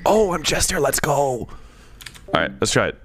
Oh, I'm Chester. Let's go. All right, let's try it.